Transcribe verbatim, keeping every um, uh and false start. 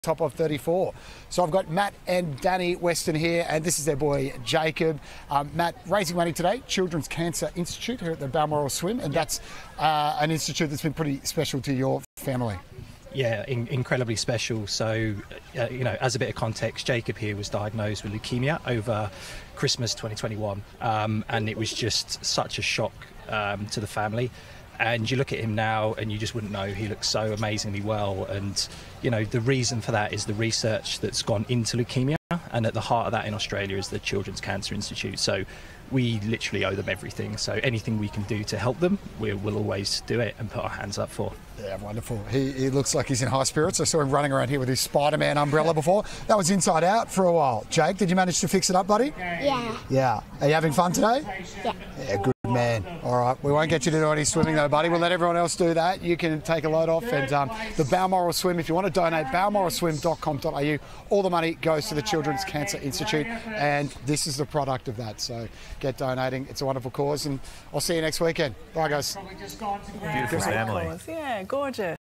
top of thirty-four. So I've got Matt and Danny Weston here, and this is their boy Jacob. Um, Matt, raising money today, Children's Cancer Institute here at the Balmoral Swim, and that's uh, an institute that's been pretty special to your family. Yeah, in, incredibly special. So, uh, you know, as a bit of context, Jacob here was diagnosed with leukemia over Christmas twenty twenty-one, um, and it was just such a shock um, to the family. And you look at him now and you just wouldn't know, he looks so amazingly well. And, you know, the reason for that is the research that's gone into leukemia. And at the heart of that in Australia is the Children's Cancer Institute. So we literally owe them everything. So anything we can do to help them, we will always do it and put our hands up for. Yeah, wonderful. He, he looks like he's in high spirits. I saw him running around here with his Spider-Man umbrella before. That was inside out for a while. Jake, did you manage to fix it up, buddy? Yeah. Yeah. Are you having fun today? Yeah. Yeah, good man. All right. We won't get you to do any swimming though, buddy. We'll let everyone else do that. You can take a load off. And um, the Balmoral Swim, if you want to donate, balmoral swim dot com dot a u. All the money goes to the Children's Cancer Institute, and this is the product of that. So get donating. It's a wonderful cause, and I'll see you next weekend. Bye, guys. Beautiful family. Yeah, gorgeous.